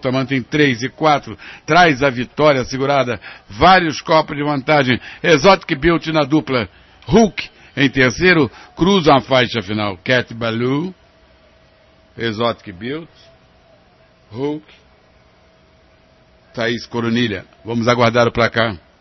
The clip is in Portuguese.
volta, mantém 3 e 4, traz a vitória segurada, vários copos de vantagem. Exotic Beauty na dupla, Hulk em terceiro, cruza a faixa final. Cat Ballou, Exotic Beauty, Hulk, Thaís Coronilha. Vamos aguardar o placar.